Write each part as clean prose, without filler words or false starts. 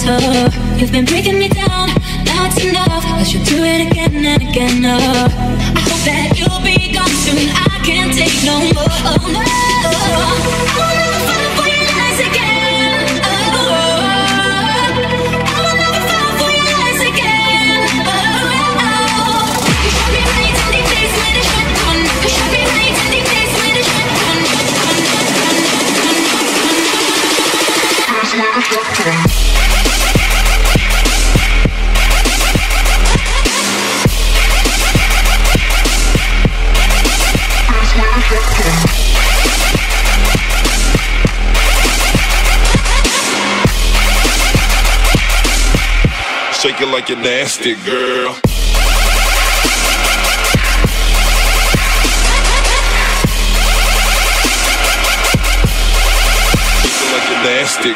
You've been breaking me down, now it's enough. I should do it again and again. I hope that you'll be gone soon. I can't take no more. Oh no, I'll never fall for your lies again. I will never fall for your lies again. You shot me right in the face with a shotgun. You shot me right in the face with a shotgun. Shake it like you're nasty, girl. Shake it like you're nasty.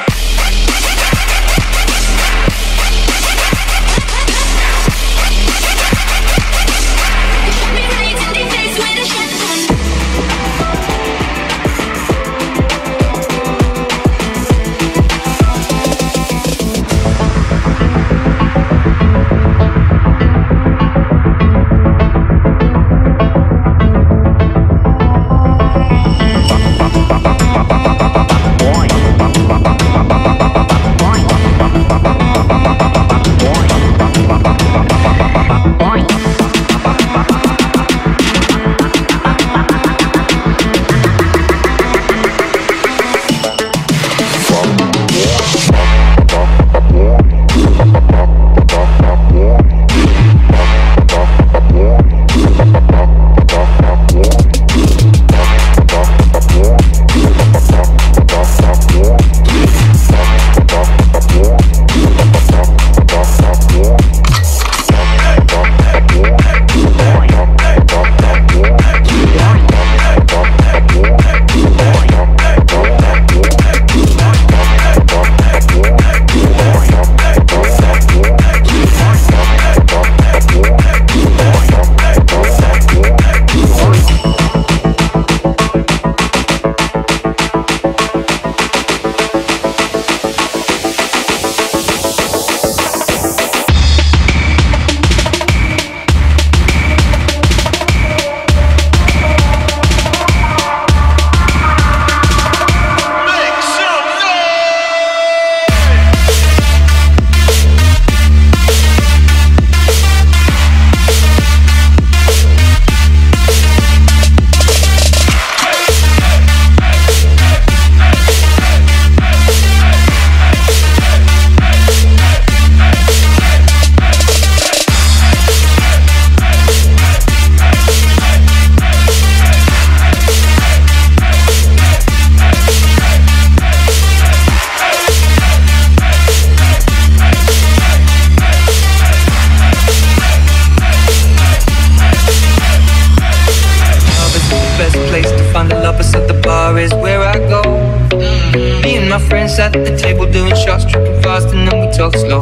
At the table doing shots, tripping fast, and then we talk slow.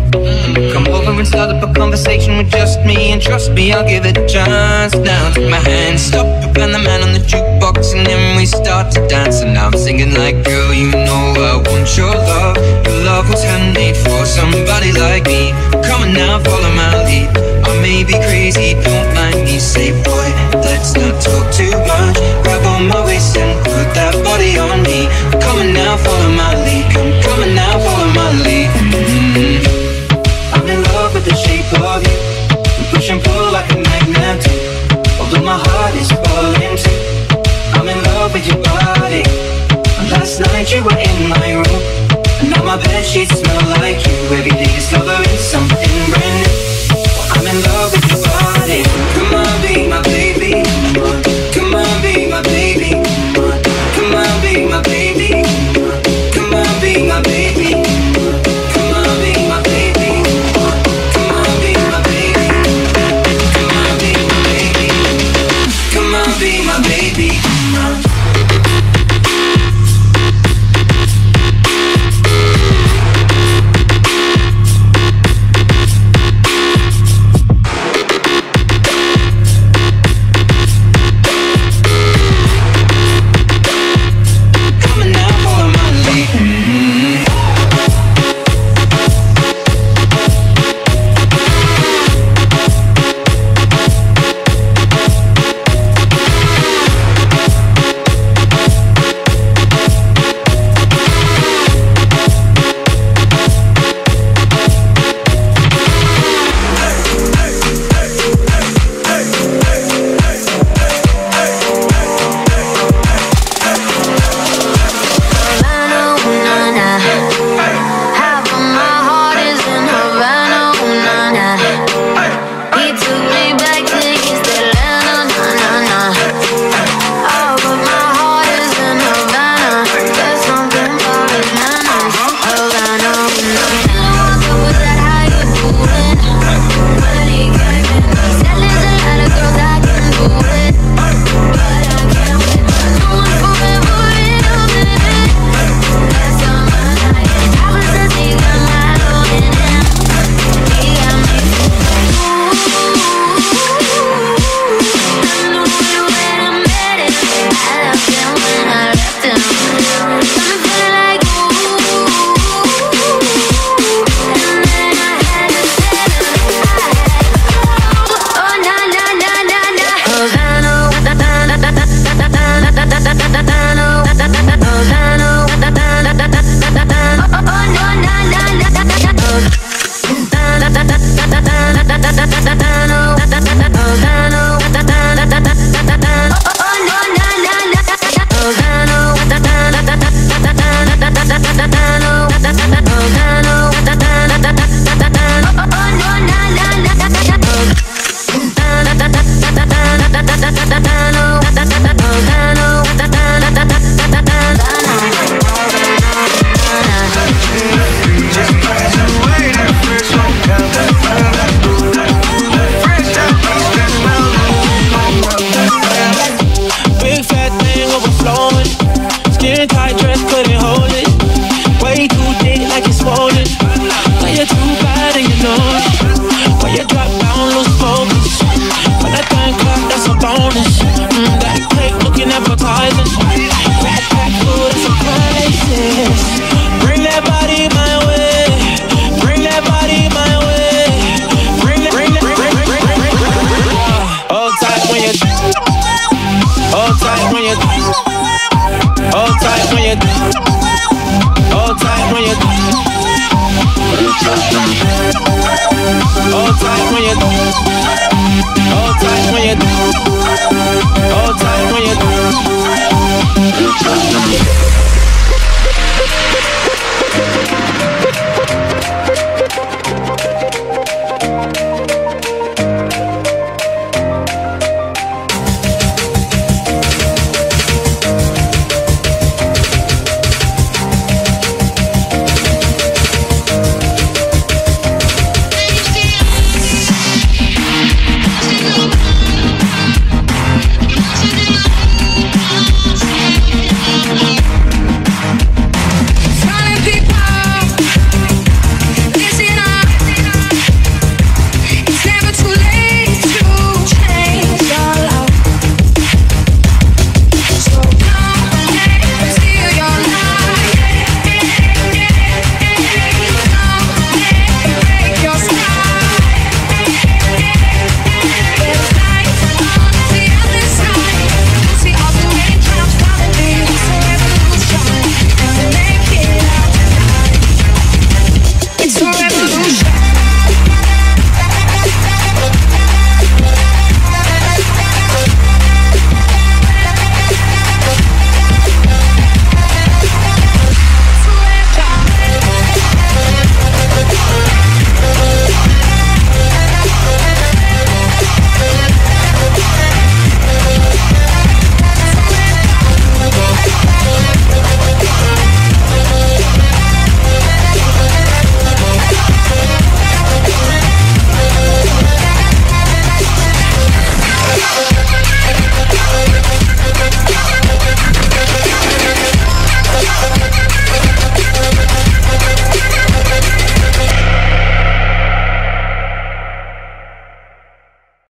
Come over and start up a conversation with just me, and trust me, I'll give it a chance. Now take my hand, stop it, and the man on the jukebox, and then we start to dance. And now I'm singing like, girl, you know I want your love. Your love was handmade for somebody like me. Come on now, follow my lead. I may be crazy, don't mind me. Say, boy, let's not talk too much. Grab on my waist and put that body on me. Come on now, follow my lead.